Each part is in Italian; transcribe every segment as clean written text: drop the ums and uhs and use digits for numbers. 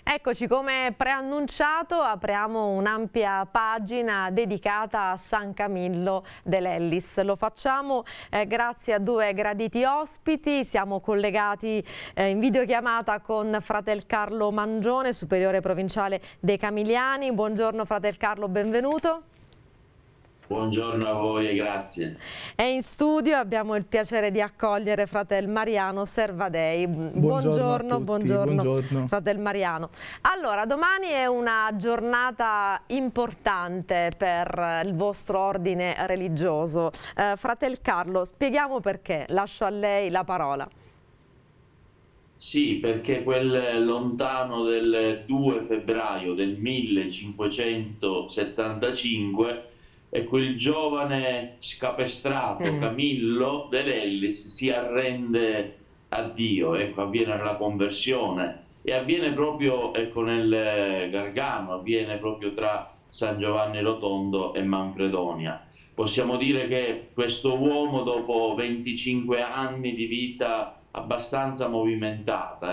Eccoci, come preannunciato apriamo un'ampia pagina dedicata a San Camillo dell'Ellis. Lo facciamo grazie a due graditi ospiti. Siamo collegati in videochiamata con Fratel Carlo Mangione, superiore provinciale dei Camiliani. Buongiorno Fratel Carlo, benvenuto. Buongiorno a voi e grazie. E in studio abbiamo il piacere di accogliere Fratel Mariano Servadei. Buongiorno Fratel Mariano. Allora, domani è una giornata importante per il vostro ordine religioso. Fratel Carlo, spieghiamo perché. Lascio a lei la parola. Sì, perché quel lontano del 2 febbraio del 1575 e quel giovane scapestrato Camillo dell'Ellis si arrende a Dio, ecco, avviene la conversione e avviene proprio, ecco, nel Gargano, avviene proprio tra San Giovanni Rotondo e Manfredonia. Possiamo dire che questo uomo, dopo 25 anni di vita abbastanza movimentata,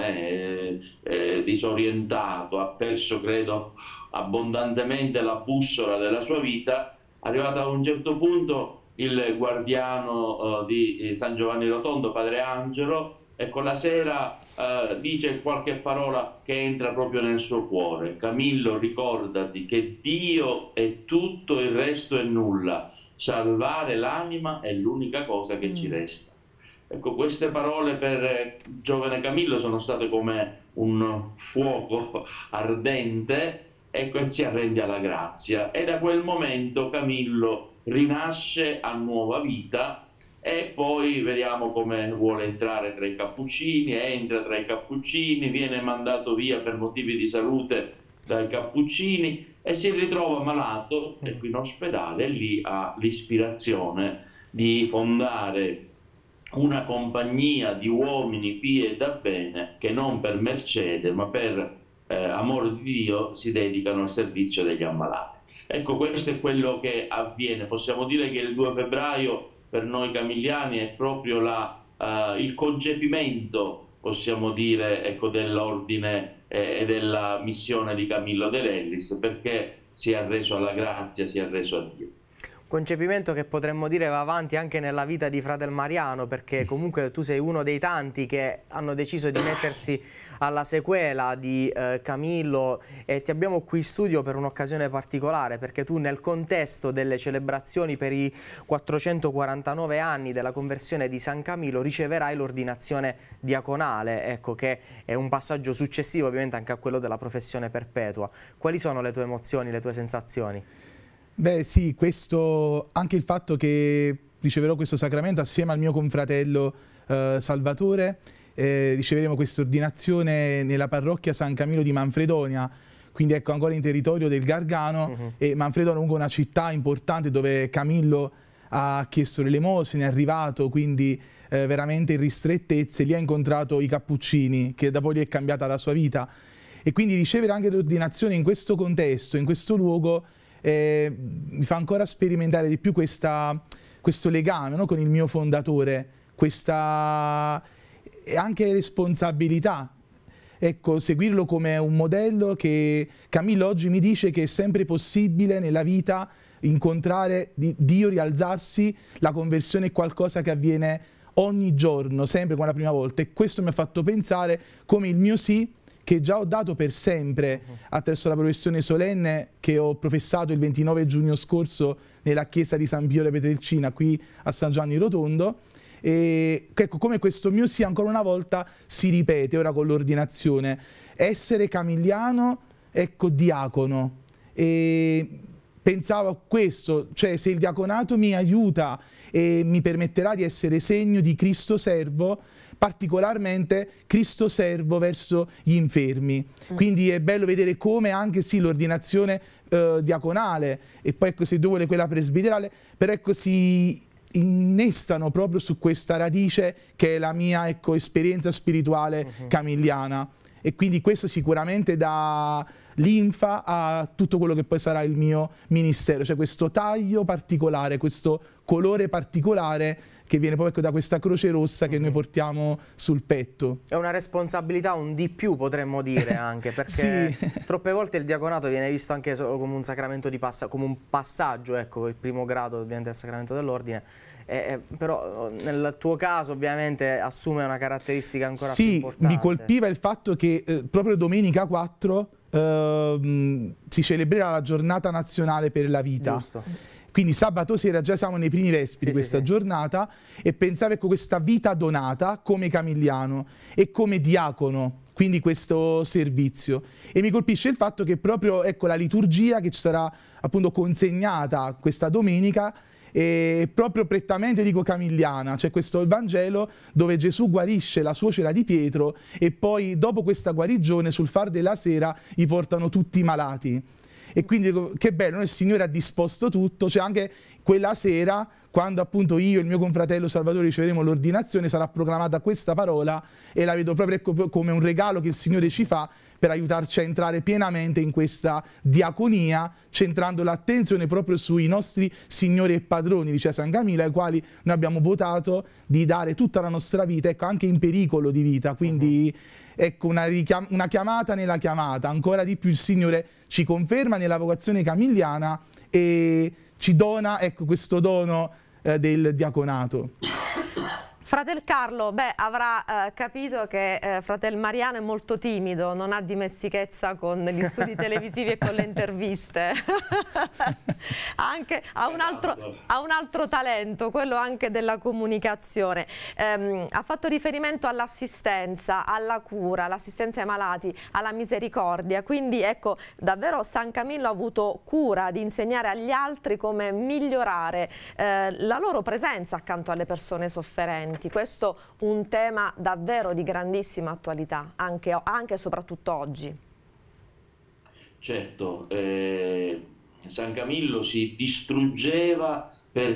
disorientato, ha perso, credo, abbondantemente la bussola della sua vita. Arrivato a un certo punto, il guardiano di San Giovanni Rotondo, padre Angelo, ecco, la sera dice qualche parola che entra proprio nel suo cuore. Camillo, ricordati che Dio è tutto, il resto è nulla. Salvare l'anima è l'unica cosa che ci resta. Ecco, queste parole per giovane Camillo sono state come un fuoco ardente. Ecco, e si arrende alla grazia, e da quel momento Camillo rinasce a nuova vita e poi vediamo come vuole entrare tra i Cappuccini, entra tra i Cappuccini, viene mandato via per motivi di salute dai Cappuccini e si ritrova malato, ecco, in ospedale, e lì ha l'ispirazione di fondare una compagnia di uomini pii e da bene che non per mercede ma per amore di Dio si dedicano al servizio degli ammalati. Ecco, questo è quello che avviene. Possiamo dire che il 2 febbraio per noi camiliani è proprio il concepimento, possiamo dire, ecco, dell'ordine e della missione di Camillo dell'Ellis, perché si è arreso alla grazia, si è arreso a Dio. Concepimento che potremmo dire va avanti anche nella vita di Fratel Mariano, perché comunque tu sei uno dei tanti che hanno deciso di mettersi alla sequela di Camillo, e ti abbiamo qui in studio per un'occasione particolare, perché tu nel contesto delle celebrazioni per i 449 anni della conversione di San Camillo riceverai l'ordinazione diaconale, ecco, che è un passaggio successivo ovviamente anche a quello della professione perpetua. Quali sono le tue emozioni, le tue sensazioni? Beh sì, anche il fatto che riceverò questo sacramento assieme al mio confratello Salvatore, riceveremo questa ordinazione nella parrocchia San Camillo di Manfredonia, quindi ecco ancora in territorio del Gargano, e Manfredonia è comunque una città importante dove Camillo ha chiesto l'elemosina, è arrivato quindi veramente in ristrettezze, lì ha incontrato i Cappuccini, che dopo lì è cambiata la sua vita, e quindi ricevere anche l'ordinazione in questo contesto, in questo luogo, mi fa ancora sperimentare di più questo legame, no, con il mio fondatore, questa anche responsabilità, ecco, seguirlo come un modello. Che Camillo oggi mi dice che è sempre possibile nella vita incontrare Dio, rialzarsi, la conversione è qualcosa che avviene ogni giorno, sempre come la prima volta, e questo mi ha fatto pensare come il mio sì, che già ho dato per sempre attraverso la professione solenne che ho professato il 29 giugno scorso nella chiesa di San Pio de Petrelcina qui a San Giovanni Rotondo, e ecco come questo mio sì ancora una volta si ripete ora con l'ordinazione: essere camiliano, ecco, diacono. E pensavo a questo, cioè se il diaconato mi aiuta e mi permetterà di essere segno di Cristo servo, particolarmente Cristo servo verso gli infermi. Quindi è bello vedere come anche sì l'ordinazione diaconale, e poi ecco se Dio vuole quella presbiterale, però ecco si innestano proprio su questa radice che è la mia, ecco, esperienza spirituale camiliana, e quindi questo sicuramente dà linfa a tutto quello che poi sarà il mio ministero, cioè questo taglio particolare, questo colore particolare che viene proprio da questa croce rossa che noi portiamo sul petto. È una responsabilità un di più, potremmo dire, anche, perché troppe volte il diaconato viene visto anche solo come un sacramento di come un passaggio, ecco, il primo grado ovviamente del sacramento dell'ordine, però nel tuo caso ovviamente assume una caratteristica ancora più importante. Sì, mi colpiva il fatto che proprio domenica 4 si celebrerà la giornata nazionale per la vita. Giusto. Quindi sabato sera già siamo nei primi vespri di questa giornata, e pensavo, ecco, questa vita donata come camilliano e come diacono, quindi questo servizio. E mi colpisce il fatto che proprio, ecco, la liturgia che ci sarà appunto consegnata questa domenica è proprio prettamente, dico, camilliana. C'è questo il Vangelo dove Gesù guarisce la suocera di Pietro e poi dopo questa guarigione sul far della sera gli portano tutti i malati. E quindi che bello, il Signore ha disposto tutto, cioè anche quella sera, quando appunto io e il mio confratello Salvatore riceveremo l'ordinazione, sarà proclamata questa parola, e la vedo proprio, ecco, come un regalo che il Signore ci fa per aiutarci a entrare pienamente in questa diaconia, centrando l'attenzione proprio sui nostri signori e padroni di San Camillo, ai quali noi abbiamo votato di dare tutta la nostra vita, ecco, anche in pericolo di vita. Quindi ecco, una chiamata nella chiamata. Ancora di più il Signore ci conferma nella vocazione camilliana e ci dona, ecco, questo dono del diaconato. Fratel Carlo, beh, avrà capito che Fratel Mariano è molto timido, non ha dimestichezza con gli studi televisivi e con le interviste. Anche, ha un altro talento, quello anche della comunicazione. Ha fatto riferimento all'assistenza, alla cura, all'assistenza ai malati, alla misericordia. Quindi ecco, davvero San Camillo ha avuto cura di insegnare agli altri come migliorare la loro presenza accanto alle persone sofferenti. Questo un tema davvero di grandissima attualità, anche e soprattutto oggi. Certo, San Camillo si distruggeva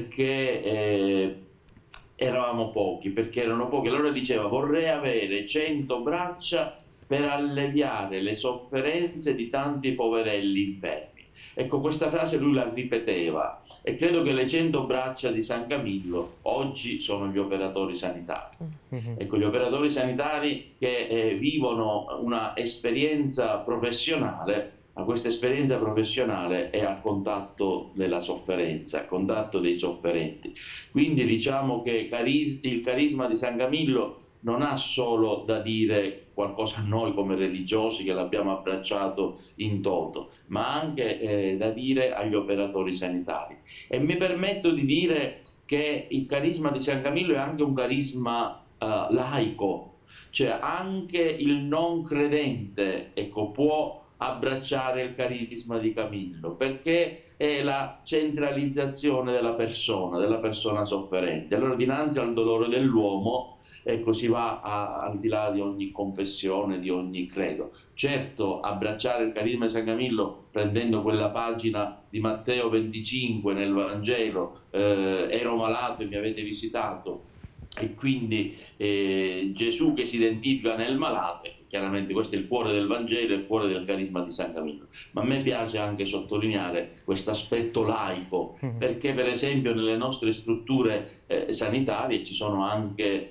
perché eravamo pochi, perché erano pochi. Allora diceva: vorrei avere 100 braccia per alleviare le sofferenze di tanti poverelli infermi. Ecco, questa frase lui la ripeteva, e credo che le 100 braccia di San Camillo oggi sono gli operatori sanitari. Ecco, gli operatori sanitari che vivono una esperienza professionale, ma questa esperienza professionale è a contatto della sofferenza, a contatto dei sofferenti. Quindi diciamo che il carisma di San Camillo non ha solo da dire qualcosa a noi come religiosi che l'abbiamo abbracciato in toto, ma anche da dire agli operatori sanitari. E mi permetto di dire che il carisma di San Camillo è anche un carisma laico, cioè anche il non credente, ecco, può abbracciare il carisma di Camillo, perché è la centralizzazione della persona sofferente. Allora, dinanzi al dolore dell'uomo, ecco, si va al di là di ogni confessione, di ogni credo. Certo, abbracciare il carisma di San Camillo prendendo quella pagina di Matteo 25 nel Vangelo, ero malato e mi avete visitato, e quindi Gesù che si identifica nel malato, chiaramente questo è il cuore del Vangelo, il cuore del carisma di San Camillo. Ma a me piace anche sottolineare questo aspetto laico, perché per esempio nelle nostre strutture sanitarie ci sono anche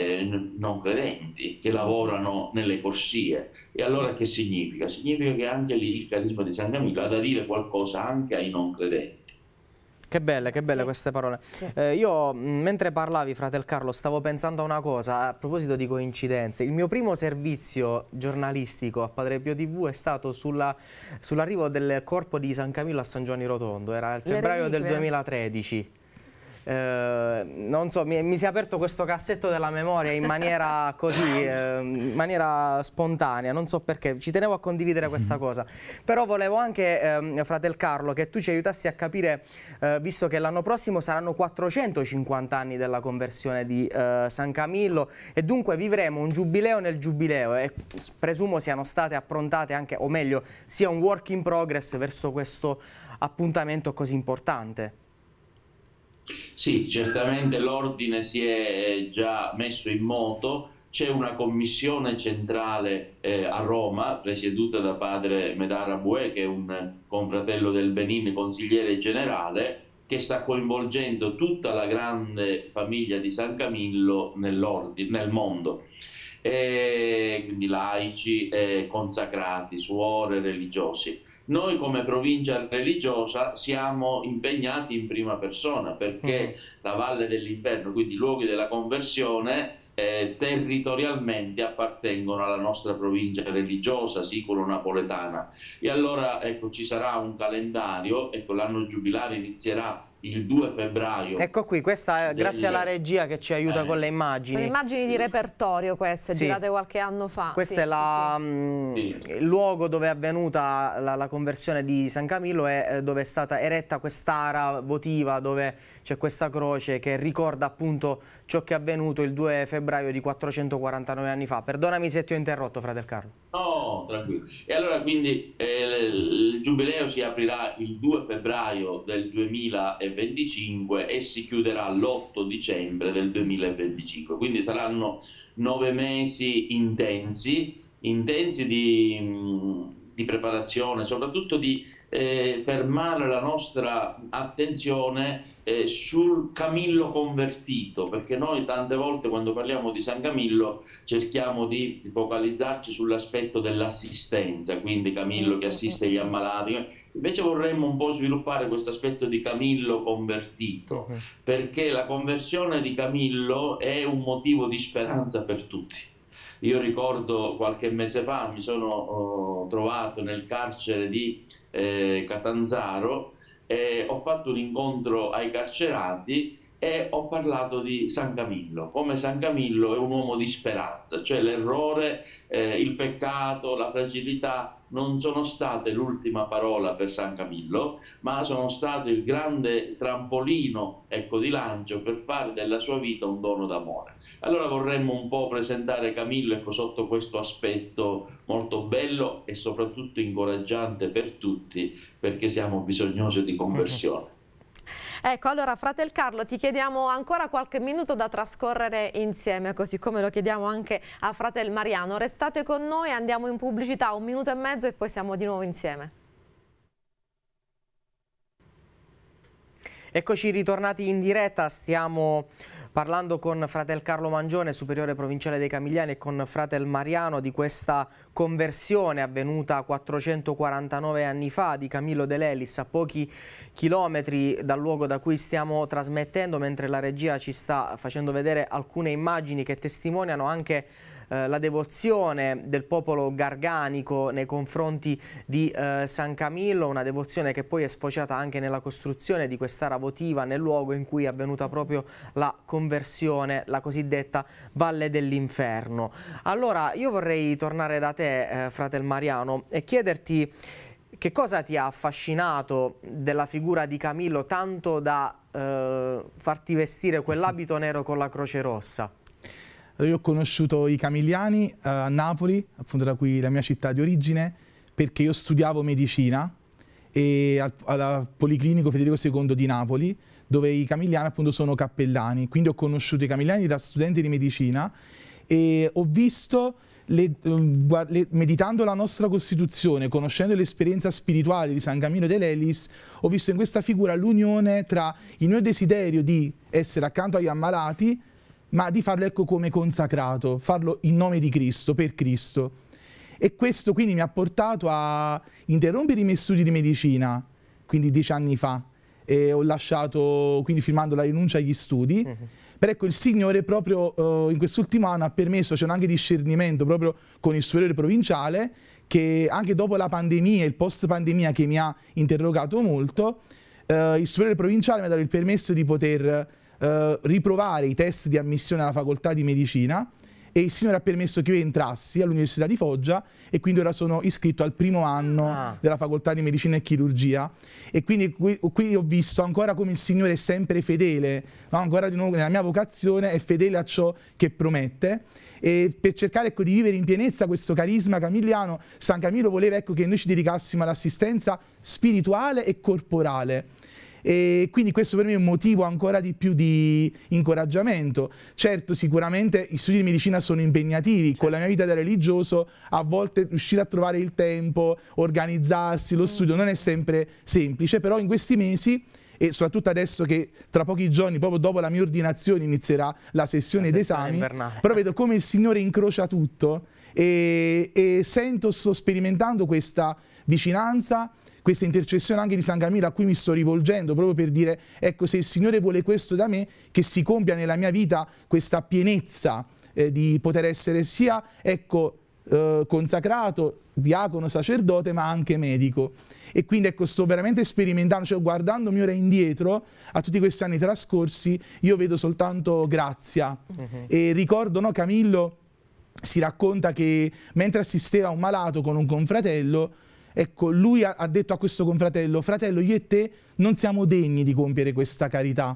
non credenti che lavorano nelle corsie. E allora che significa? Significa che anche lì il carisma di San Camillo ha da dire qualcosa anche ai non credenti. Che belle queste parole. Sì. Io, mentre parlavi, Fratel Carlo, stavo pensando a una cosa, a proposito di coincidenze. Il mio primo servizio giornalistico a Padre Pio TV è stato sull'arrivo del corpo di San Camillo a San Giovanni Rotondo, era il febbraio del 2013. Non so, mi si è aperto questo cassetto della memoria in maniera così, in maniera spontanea, non so perché, ci tenevo a condividere questa cosa. Però volevo anche, Fratel Carlo, che tu ci aiutassi a capire, visto che l'anno prossimo saranno 450 anni della conversione di San Camillo, e dunque vivremo un giubileo nel giubileo, e presumo siano state approntate anche, o meglio, sia un work in progress verso questo appuntamento così importante. Sì, certamente l'ordine si è già messo in moto. C'è una commissione centrale a Roma, presieduta da padre Medara Bue, che è un confratello del Benin, consigliere generale, che sta coinvolgendo tutta la grande famiglia di San Camillo nel mondo. Quindi laici, consacrati, suore, religiosi. Noi come provincia religiosa siamo impegnati in prima persona, perché la Valle dell'Inferno, quindi i luoghi della conversione, territorialmente appartengono alla nostra provincia religiosa siculo-napoletana. E allora ecco, ci sarà un calendario, ecco, l'anno giubilare inizierà il 2 febbraio. Ecco qui, questa è grazie alla regia che ci aiuta con le immagini. Sono immagini di repertorio queste, sì, girate qualche anno fa. Questo sì, è il luogo dove è avvenuta la conversione di San Camillo e dove è stata eretta quest'ara votiva, dove c'è questa croce che ricorda appunto ciò che è avvenuto il 2 febbraio di 449 anni fa. Perdonami se ti ho interrotto, fratel Carlo. No, tranquillo. E allora quindi il giubileo si aprirà il 2 febbraio del 2025 e si chiuderà l'8 dicembre del 2025. Quindi saranno 9 mesi intensi di preparazione, soprattutto di fermare la nostra attenzione sul Camillo convertito, perché noi tante volte quando parliamo di San Camillo cerchiamo di focalizzarci sull'aspetto dell'assistenza, quindi Camillo che assiste gli ammalati. Invece vorremmo un po' sviluppare questo aspetto di Camillo convertito, perché la conversione di Camillo è un motivo di speranza per tutti. Io ricordo qualche mese fa mi sono trovato nel carcere di Catanzaro e ho fatto un incontro ai carcerati e ho parlato di San Camillo, come San Camillo è un uomo di speranza, cioè l'errore, il peccato, la fragilità non sono state l'ultima parola per San Camillo, ma sono state il grande trampolino, ecco, di lancio per fare della sua vita un dono d'amore. Allora vorremmo un po' presentare Camillo, ecco, sotto questo aspetto molto bello e soprattutto incoraggiante per tutti, perché siamo bisognosi di conversione. Ecco, allora fratel Carlo, ti chiediamo ancora qualche minuto da trascorrere insieme, così come lo chiediamo anche a fratel Mariano. Restate con noi, andiamo in pubblicità 1 minuto e mezzo e poi siamo di nuovo insieme. Eccoci ritornati in diretta, stiamo parlando con fratel Carlo Mangione, superiore provinciale dei Camigliani, e con fratel Mariano di questa conversione avvenuta 449 anni fa di Camillo De Lellis, a pochi chilometri dal luogo da cui stiamo trasmettendo, mentre la regia ci sta facendo vedere alcune immagini che testimoniano anche la devozione del popolo garganico nei confronti di San Camillo, una devozione che poi è sfociata anche nella costruzione di quest'ara votiva nel luogo in cui è avvenuta proprio la conversione, la cosiddetta Valle dell'Inferno. Allora io vorrei tornare da te, fratel Mariano, e chiederti che cosa ti ha affascinato della figura di Camillo tanto da farti vestire quell'abito nero con la croce rossa. Io ho conosciuto i Camigliani a Napoli, appunto da qui la mia città di origine, perché io studiavo medicina e al Policlinico Federico II di Napoli, dove i Camigliani appunto sono cappellani. Quindi ho conosciuto i Camigliani da studente di medicina e ho visto, meditando la nostra Costituzione, conoscendo l'esperienza spirituale di San Camillo De Lellis, ho visto in questa figura l'unione tra il mio desiderio di essere accanto agli ammalati, ma di farlo, ecco, come consacrato, farlo in nome di Cristo, per Cristo. E questo quindi mi ha portato a interrompere i miei studi di medicina, quindi 10 anni fa, e ho lasciato, quindi firmando la rinuncia agli studi. Però ecco, il Signore proprio in quest'ultimo anno ha permesso, c'è anche discernimento proprio con il superiore provinciale, che anche dopo la pandemia, il post pandemia che mi ha interrogato molto, il superiore provinciale mi ha dato il permesso di poter riprovare i test di ammissione alla facoltà di medicina, e il Signore ha permesso che io entrassi all'Università di Foggia e quindi ora sono iscritto al primo anno della facoltà di medicina e chirurgia, e quindi qui ho visto ancora come il Signore è sempre fedele, no? Ancora di nuovo nella mia vocazione è fedele a ciò che promette, e per cercare, ecco, di vivere in pienezza questo carisma camilliano, San Camillo voleva, ecco, che noi ci dedicassimo all'assistenza spirituale e corporale. E quindi questo per me è un motivo ancora di più di incoraggiamento. Certo, sicuramente gli studi di medicina sono impegnativi, certo. Con la mia vita da religioso a volte riuscire a trovare il tempo, organizzarsi, lo studio non è sempre semplice, però in questi mesi e soprattutto adesso che tra pochi giorni, proprio dopo la mia ordinazione, inizierà la sessione d'esami, però vedo come il Signore incrocia tutto e sto sperimentando questa vicinanza, questa intercessione anche di San Camillo a cui mi sto rivolgendo proprio per dire, ecco, se il Signore vuole questo da me, che si compia nella mia vita questa pienezza di poter essere sia, ecco, consacrato, diacono, sacerdote, ma anche medico. E quindi ecco, sto veramente sperimentando, cioè guardandomi ora indietro a tutti questi anni trascorsi, io vedo soltanto grazia. E ricordo, no, Camillo si racconta che mentre assisteva a un malato con un confratello, ecco, lui ha detto a questo confratello: fratello, io e te non siamo degni di compiere questa carità.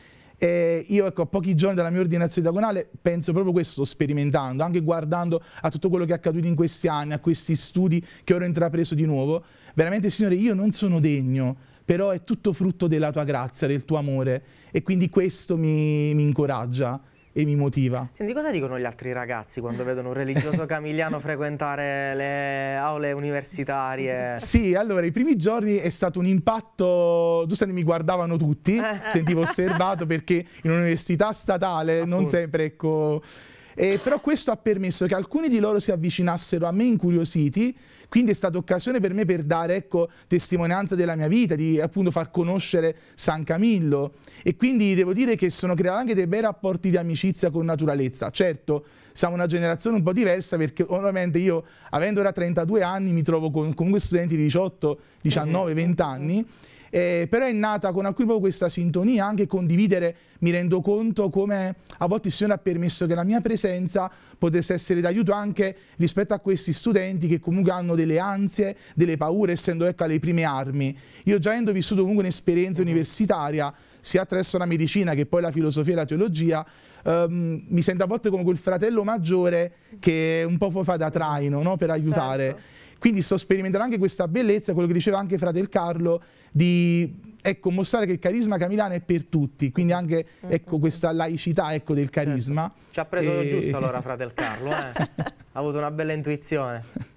Io, ecco, a pochi giorni dalla mia ordinazione diaconale penso proprio questo, sto sperimentando, anche guardando a tutto quello che è accaduto in questi anni, a questi studi che ora ho intrapreso di nuovo. Veramente, Signore, io non sono degno, però è tutto frutto della tua grazia, del tuo amore, e quindi questo mi incoraggia e mi motiva. Senti, cosa dicono gli altri ragazzi quando vedono un religioso camiliano frequentare le aule universitarie? Sì, allora, i primi giorni è stato un impatto, mi guardavano tutti, sentivo osservato, perché in un'università statale non sempre, ecco... però questo ha permesso che alcuni di loro si avvicinassero a me incuriositi, quindi è stata occasione per me per dare, ecco, testimonianza della mia vita, di appunto far conoscere San Camillo, e quindi devo dire che sono creati anche dei bei rapporti di amicizia con naturalezza. Certo, siamo una generazione un po' diversa, perché ovviamente io, avendo ora 32 anni, mi trovo con comunque studenti di 18, 19, 20 anni, però è nata con alcuni proprio questa sintonia, anche condividere. Mi rendo conto come a volte il Signore ha permesso che la mia presenza potesse essere d'aiuto anche rispetto a questi studenti che comunque hanno delle ansie, delle paure, essendo, ecco, alle prime armi. Io, già avendo vissuto comunque un'esperienza universitaria, sia attraverso la medicina che poi la filosofia e la teologia, mi sento a volte come quel fratello maggiore che un po' fa da traino, no? Per aiutare. Certo. Quindi sto sperimentando anche questa bellezza, quello che diceva anche Fratel Carlo, di, ecco, mostrare che il carisma camilano è per tutti, quindi anche, ecco, questa laicità, ecco, del carisma. Certo. Ci ha preso giusto allora Fratel Carlo, ha avuto una bella intuizione.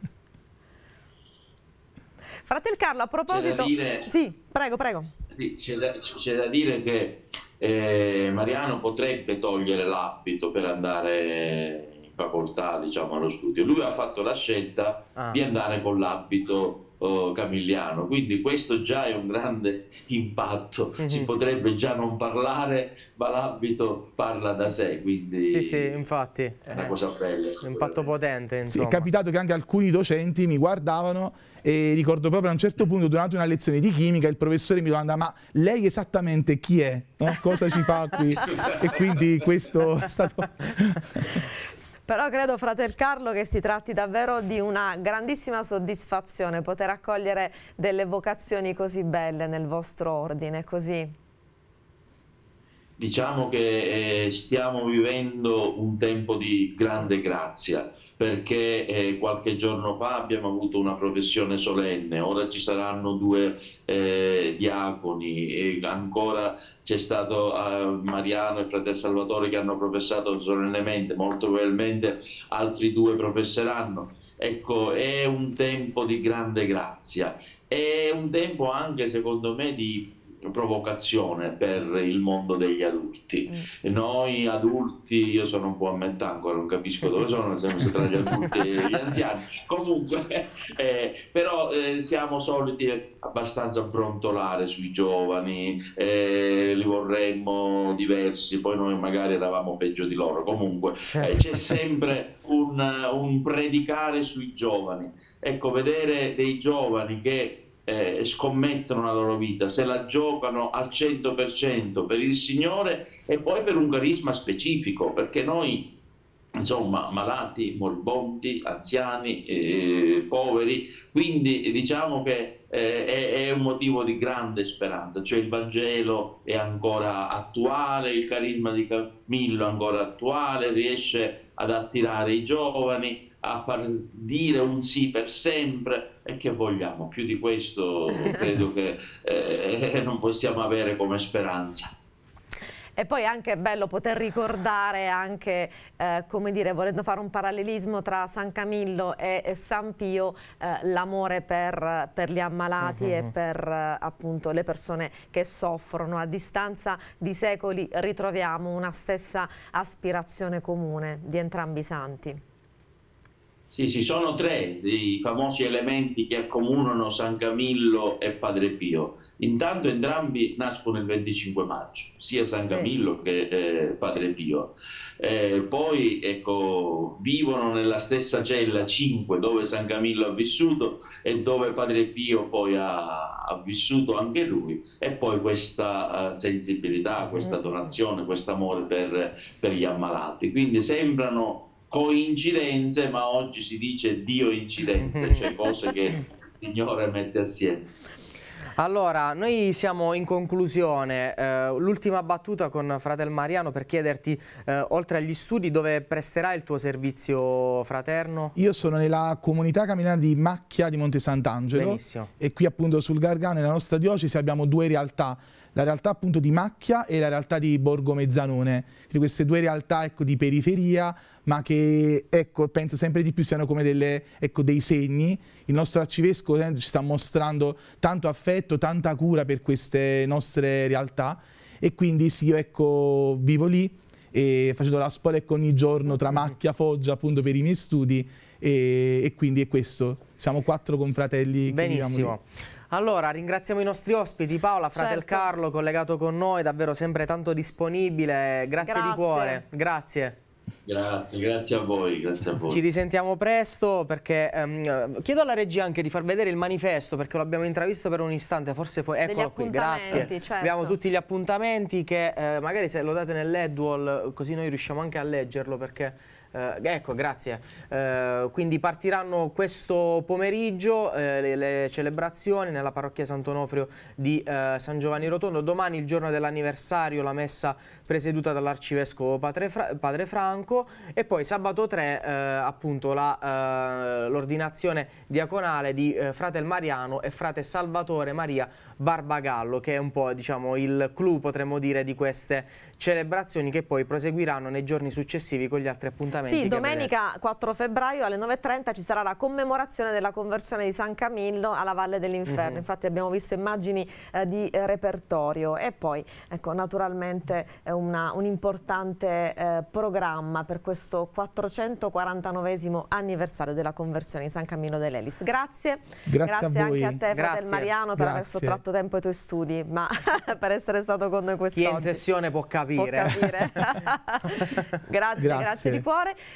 Fratel Carlo, a proposito... Sì, prego, prego. Sì, c'è da dire che Mariano potrebbe togliere l'abito per andare facoltà, diciamo, allo studio. Lui ha fatto la scelta di andare con l'abito camilliano, quindi questo già è un grande impatto. Si potrebbe già non parlare, ma l'abito parla da sé, quindi sì, infatti è una cosa bella, un impatto potente, insomma. Sì, è capitato che anche alcuni docenti mi guardavano, e ricordo proprio a un certo punto, durante una lezione di chimica, il professore mi domanda: ma lei esattamente chi è? No? Cosa ci fa qui? E quindi questo è stato... Però credo, Fratel Carlo, che si tratti davvero di una grandissima soddisfazione poter accogliere delle vocazioni così belle nel vostro ordine, così. Diciamo che stiamo vivendo un tempo di grande grazia, perché qualche giorno fa abbiamo avuto una professione solenne, ora ci saranno 2 diaconi, e ancora c'è stato Mariano e Fratel Salvatore che hanno professato solennemente, molto probabilmente altri 2 professeranno. Ecco, è un tempo di grande grazia, è un tempo anche, secondo me, di provocazione per il mondo degli adulti. Noi adulti, io sono un po' a metà ancora, non capisco dove sono, nel senso tra gli adulti e gli anziani, comunque però siamo soliti abbastanza brontolare sui giovani, li vorremmo diversi, poi noi magari eravamo peggio di loro. Comunque c'è sempre un predicare sui giovani, ecco, vedere dei giovani che scommettono la loro vita, se la giocano al 100% per il Signore e poi per un carisma specifico, perché noi, insomma, malati, moribondi, anziani, poveri, quindi diciamo che è un motivo di grande speranza, cioè il Vangelo è ancora attuale, il carisma di Camillo è ancora attuale, riesce ad attirare i giovani, a far dire un sì per sempre, e che vogliamo più di questo? Credo che non possiamo avere come speranza. E poi è anche bello poter ricordare anche, come dire, volendo fare un parallelismo tra San Camillo e San Pio, l'amore per gli ammalati e per appunto le persone che soffrono. A distanza di secoli ritroviamo una stessa aspirazione comune di entrambi i santi. Sì, ci sono tre i famosi elementi che accomunano San Camillo e Padre Pio. Intanto entrambi nascono il 25 maggio, sia San Camillo che Padre Pio. Poi ecco, vivono nella stessa cella 5 dove San Camillo ha vissuto e dove Padre Pio poi ha vissuto anche lui, e poi questa sensibilità, questa donazione, questo amore per gli ammalati. Quindi sembrano coincidenze, ma oggi si dice Dio incidenze, cioè cose che il Signore mette assieme. Allora, noi siamo in conclusione, l'ultima battuta con Fratel Mariano per chiederti, oltre agli studi, dove presterai il tuo servizio fraterno? Io sono nella comunità camminare di Macchia di Monte Sant'Angelo. Benissimo. E qui appunto sul Gargano, nella nostra diocesi, abbiamo due realtà. La realtà appunto di Macchia e la realtà di Borgo Mezzanone, quindi queste due realtà, ecco, di periferia, ma che, ecco, penso sempre di più siano come dei segni. Il nostro arcivescovo ci sta mostrando tanto affetto, tanta cura per queste nostre realtà, e quindi sì, io ecco, vivo lì e facendo la spola ecco, ogni giorno tra Macchia e Foggia appunto per i miei studi, e quindi è questo, siamo 4 confratelli. Benissimo. Allora, ringraziamo i nostri ospiti, Paola, Fratel Carlo, collegato con noi, davvero sempre tanto disponibile, grazie di cuore, grazie. Grazie a voi, grazie a voi. Ci risentiamo presto, perché chiedo alla regia anche di far vedere il manifesto, perché lo abbiamo intravisto per un istante, forse eccolo qui, grazie. Certo. Abbiamo tutti gli appuntamenti che magari se lo date nell'Edwall così noi riusciamo anche a leggerlo, perché ecco, grazie. Quindi partiranno questo pomeriggio le celebrazioni nella parrocchia Sant'Onofrio di San Giovanni Rotondo. Domani, il giorno dell'anniversario, la messa presieduta dall'arcivescovo Padre Franco, e poi sabato 3 appunto l'ordinazione diaconale di Fratel Mariano e frate Salvatore Maria Barbagallo, che è un po', diciamo, il clou, potremmo dire, di queste celebrazioni, che poi proseguiranno nei giorni successivi con gli altri appuntamenti. Sì, domenica 4 febbraio alle 9:30 ci sarà la commemorazione della conversione di San Camillo alla Valle dell'Inferno. Infatti abbiamo visto immagini di repertorio, e poi ecco, naturalmente un importante programma per questo 449esimo anniversario della conversione di San Camillo dell'Elis. Grazie anche a te, Fratel Mariano, per aver sottratto tempo ai tuoi studi, ma per essere stato con noi quest'oggi. Chi è in sessione può capire. Grazie di cuore.